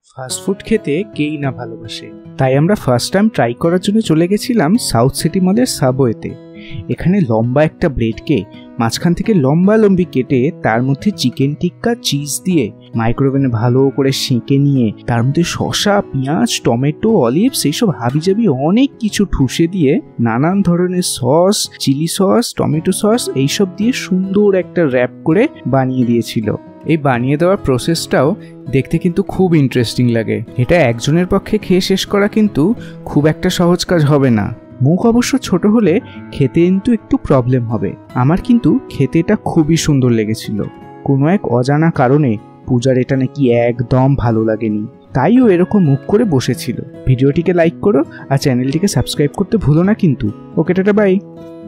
Fast food খেতে কেই না ভালোবাসে, তাই আমরা ফার্স্ট টাইম ট্রাই করার জন্য চলে গেছিলাম সাউথ সিটি মলের সাবওয়েতে। এখানে লম্বা একটা ব্রেডকে মাঝখান থেকে লম্বি কেটে তার মধ্যে চিকেন টিক্কা চিজ দিয়ে মাইক্রোওভেনে ভালো করে সেঁকে নিয়ে তার মধ্যে শসা, পেঁয়াজ, টমেটো, অলিভস এইসব হাবিজাবি অনেক কিছু ঠুসে দিয়ে নানান ধরনের sauce, chilli sauce, tomato sauce এইসব দিয়ে সুন্দর একটা র্যাপ করে বানিয়ে দিয়েছিল। এই বানিয়ে দেওয়ার প্রসেসটাও দেখতে কিন্তু খুব ইন্টারেস্টিং লাগে। এটা একজনের পক্ষে খেয়ে শেষ করা কিন্তু খুব একটা সহজ কাজ হবে না। মুখ অবশ্য ছোট হলে খেতে কিন্তু একটু প্রবলেম হবে। আমার কিন্তু খেতে এটা খুবই সুন্দর লেগেছিল। কোনো এক অজানা কারণে পূজার এটা নাকি একদম ভালো লাগেনি, তাই ও এরকম মুখ করে বসেছিল। ভিডিওটিকে লাইক করো আর চ্যানেলটিকে সাবস্ক্রাইব করতে ভুলো না কিন্তু। Okay, tata, by.